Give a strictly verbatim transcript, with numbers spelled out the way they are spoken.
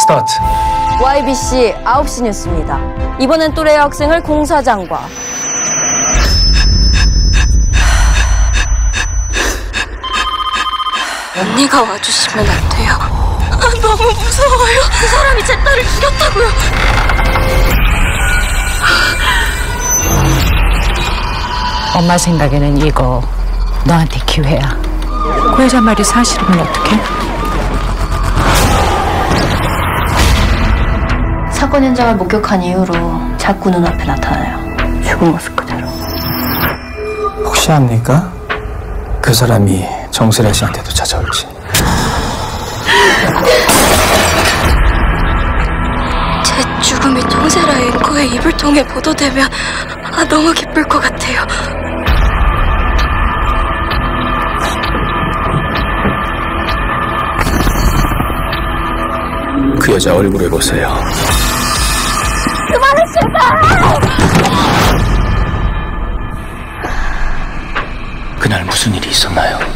스타트. 와이비씨 아홉 시 뉴스입니다. 이번엔 또래 학생을 공사장과 언니가 와주시면 안 돼요? 아, 너무 무서워요. 그 사람이 제 딸을 죽였다고요. 엄마 생각에는 이거 너한테 기회야. 그 여자 말이 사실이면 어떡해? 사건 현장을 목격한 이후로 자꾸 눈앞에 나타나요. 죽은 모습 그대로. 혹시 압니까? 그 사람이 정세라 씨한테도 찾아올지. 제 죽음이 정세라 앵커의 입을 통해 보도되면 아, 너무 기쁠 것 같아요. 그 여자 얼굴을 보세요. 그만해, 제발! 그날 무슨 일이 있었나요?